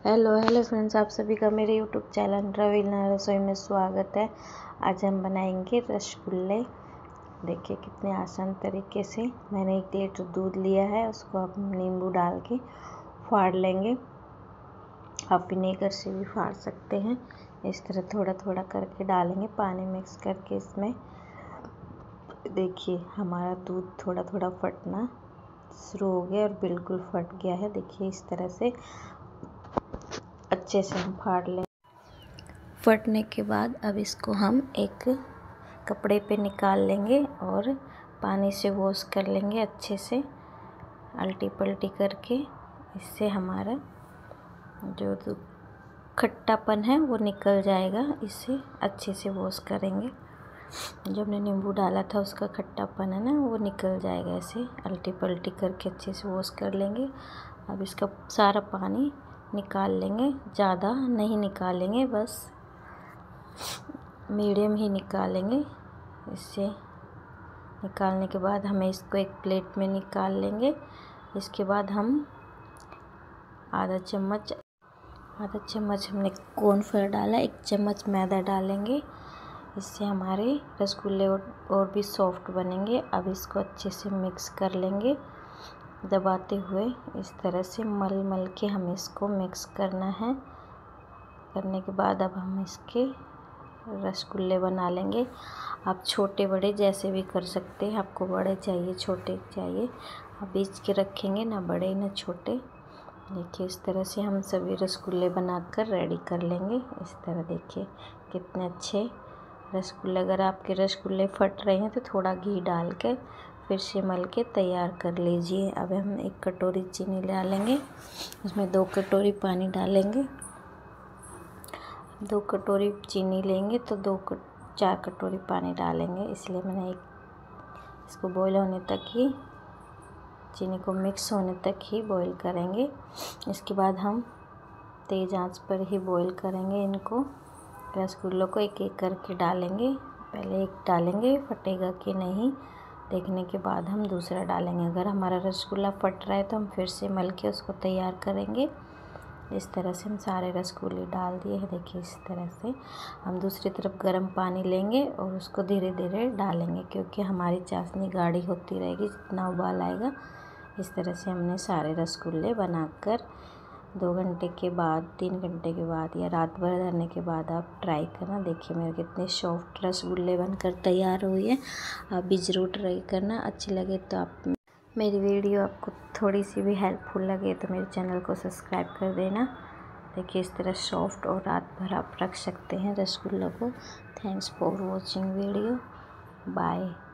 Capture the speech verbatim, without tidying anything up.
Hello hello friends, आप सभी का मेरे यूट्यूब चैनल रवीना रसोई में स्वागत है। आज हम बनाएंगे रसगुल्ले। देखिए कितने आसान तरीके से। मैंने एक लीटर दूध लिया है, उसको आप नींबू डाल के फाड़ लेंगे। आप विनेगर से भी फाड़ सकते हैं। इस तरह थोड़ा थोड़ा करके डालेंगे, पानी मिक्स करके इसमें। देखिए हमारा दूध थोड़ा थोड़ा फटना शुरू हो गया और बिल्कुल फट गया है। देखिए इस तरह से अच्छे से हम फाड़ लें। फटने के बाद अब इसको हम एक कपड़े पे निकाल लेंगे और पानी से वॉश कर लेंगे अच्छे से, अल्टी पल्टी करके। इससे हमारा जो खट्टापन है वो निकल जाएगा। इसे अच्छे से वॉश करेंगे। जो हमने नींबू डाला था उसका खट्टापन है ना, वो निकल जाएगा। ऐसे अल्टी पल्टी करके अच्छे से वॉश कर लेंगे। अब इसका सारा पानी निकाल लेंगे, ज़्यादा नहीं निकालेंगे, बस मीडियम ही निकालेंगे। इससे निकालने के बाद हमें इसको एक प्लेट में निकाल लेंगे। इसके बाद हम आधा चम्मच आधा चम्मच हमने कॉर्नफ्लोर डाला, एक चम्मच मैदा डालेंगे। इससे हमारे रसगुल्ले और भी सॉफ्ट बनेंगे। अब इसको अच्छे से मिक्स कर लेंगे दबाते हुए। इस तरह से मल मल के हमें इसको मिक्स करना है। करने के बाद अब हम इसके रसगुल्ले बना लेंगे। आप छोटे बड़े जैसे भी कर सकते हैं। आपको बड़े चाहिए छोटे चाहिए, आप बीच के रखेंगे, ना बड़े ना छोटे। देखिए इस तरह से हम सभी रसगुल्ले बनाकर रेडी कर लेंगे। इस तरह देखिए कितने अच्छे रसगुल्ले। अगर आपके रसगुल्ले फट रहे हैं तो थोड़ा घी डाल के फिर से मल के तैयार कर लीजिए। अब हम एक कटोरी चीनी डालेंगे, उसमें दो कटोरी पानी डालेंगे। दो कटोरी चीनी लेंगे तो दो कट चार कटोरी पानी डालेंगे। इसलिए मैंने एक इसको बॉईल होने तक ही, चीनी को मिक्स होने तक ही बॉईल करेंगे। इसके बाद हम तेज़ आंच पर ही बॉईल करेंगे इनको। रसगुल्लों को एक एक करके डालेंगे। पहले एक डालेंगे, फटेगा कि नहीं देखने के बाद हम दूसरा डालेंगे। अगर हमारा रसगुल्ला फट रहा है तो हम फिर से मल के उसको तैयार करेंगे। इस तरह से हम सारे रसगुल्ले डाल दिए हैं। देखिए इस तरह से हम दूसरी तरफ गर्म पानी लेंगे और उसको धीरे धीरे डालेंगे, क्योंकि हमारी चाशनी गाढ़ी होती रहेगी जितना उबाल आएगा। इस तरह से हमने सारे रसगुल्ले बनाकर दो घंटे के बाद, तीन घंटे के बाद या रात भर रहने के बाद आप ट्राई करना। देखिए मेरे कितने सॉफ्ट रसगुल्ले बनकर तैयार हुए हैं। आप भी ज़रूर ट्राई करना। अच्छी लगे तो आप, मेरी वीडियो आपको थोड़ी सी भी हेल्पफुल लगे तो मेरे चैनल को सब्सक्राइब कर देना। देखिए इस तरह सॉफ्ट और रात भर आप रख सकते हैं रसगुल्लों को। Thanks for watching video. Bye.